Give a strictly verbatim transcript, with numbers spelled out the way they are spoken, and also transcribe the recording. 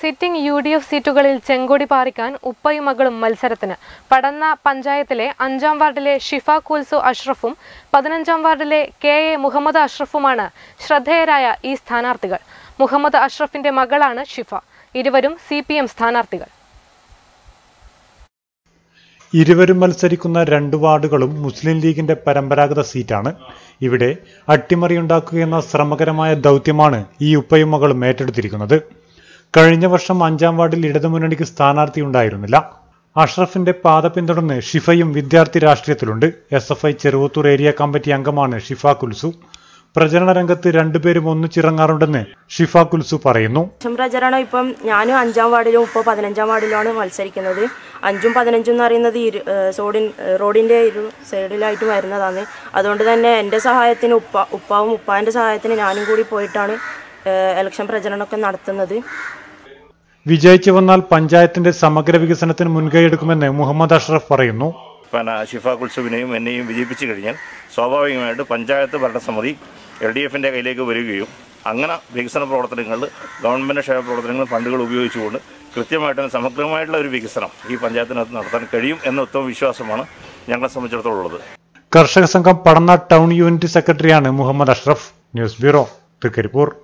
Sitting U D F സീറ്റുകളിൽ ചെങ്കൊടി പാറിക്കാൻ ഉപ്പയും മകളും മത്സരത്തിന്. പടന്ന പഞ്ചായത്തിലെ അഞ്ചാം വാർഡിലെ ഷിഫ കുൽസു അഷ്റഫും പതിനഞ്ചാം വാർഡിലെ കെ എ മുഹമ്മദ് അഷ്റഫുമാണ് ശ്രദ്ധേയരായ ഈ സ്ഥാനാർത്ഥികൾ. മുഹമ്മദ് അഷ്റഫിന്റെ മകളാണ് ഷിഫ. ഇരുവരും സി പി എം സ്ഥാനാർത്ഥികൾ. ഇരുവരും മത്സരിക്കുന്ന രണ്ട് വാർഡുകളും മുസ്ലിം ലീഗിന്റെ പരമ്പരാഗത സീറ്റാണ്. ഇവിടെ അട്ടിമറിയുണ്ടാക്കുകയെന്ന ശ്രമകരമായ ദൗത്യമാണ് ഈ ഉപ്പയും മകളും ഏറ്റെടുത്തിരിക്കുന്നത്. കഴിഞ്ഞ വർഷം അഞ്ചാം വാർഡിൽ ഇടതുമുന്നണിക്ക് സ്ഥാനാർത്ഥി ഉണ്ടായിരുന്നില്ല. അഷ്റഫിന്റെ പാത പിന്തുടർന്ന് ഷിഫയും വിദ്യാർത്ഥി രാഷ്ട്രീയത്തിലുണ്ട്. S F I Cheruvathur area committee അംഗമാണ് ഷിഫ കുൽസു. പ്രചരണ രംഗത്ത് രണ്ടുപേരും ഒന്നിച്ചിറങ്ങാറുണ്ടെന്ന് ഷിഫ കുൽസു പറയുന്നു. പ്രചരണം ഇപ്പം ഞാനും അഞ്ചാം വാർഡിലും ഇപ്പോൾ പതിനഞ്ചാം വാർഡിലുമാണ് മത്സരിക്കുന്നത്. അഞ്ചും പതിനഞ്ചും എന്ന് പറയുന്നത് ഇരു സോഡിൻ റോഡിൻ്റെ ഇരു സൈഡിലായിട്ട് വരുന്നതാണ്. അതുകൊണ്ട് തന്നെ എൻ്റെ സഹായത്തിന് ഉപ്പ ഉപ്പാവും ഉപ്പാൻ്റെ സഹായത്തിന് ഞാനും കൂടി പോയിട്ടാണ് ഇലക്ഷൻ പ്രചരണമൊക്കെ നടത്തുന്നത്. വിജയിച്ചു വന്നാൽ പഞ്ചായത്തിന്റെ സമഗ്ര വികസനത്തിന് മുൻകൈയെടുക്കുമെന്ന് മുഹമ്മദ് അഷ്റഫ് പറയുന്നു. പിന്നെ ഷിഫ കുൽസുവിനെയും എന്നെയും വിജയിപ്പിച്ചു കഴിഞ്ഞാൽ സ്വാഭാവികമായിട്ട് പഞ്ചായത്ത് ഭരണസമിതി എൽ ഡി എഫിൻ്റെ കയ്യിലേക്ക് വരികയും അങ്ങനെ വികസന പ്രവർത്തനങ്ങൾ ഗവൺമെൻറ് ക്ഷേമ പ്രവർത്തനങ്ങൾ ഫണ്ടുകൾ ഉപയോഗിച്ചുകൊണ്ട് കൃത്യമായിട്ടും സമഗ്രമായിട്ടുള്ള ഒരു വികസനം ഈ പഞ്ചായത്തിനകത്ത് നടത്താൻ കഴിയും എന്ന ഉത്തമ വിശ്വാസമാണ് ഞങ്ങളെ സംബന്ധിച്ചിടത്തോളം ഉള്ളത്. കർഷക സംഘം പടന്ന ടൗൺ യൂണിറ്റ് സെക്രട്ടറിയാണ് മുഹമ്മദ് അഷ്റഫ്. News bureau Trikaripur.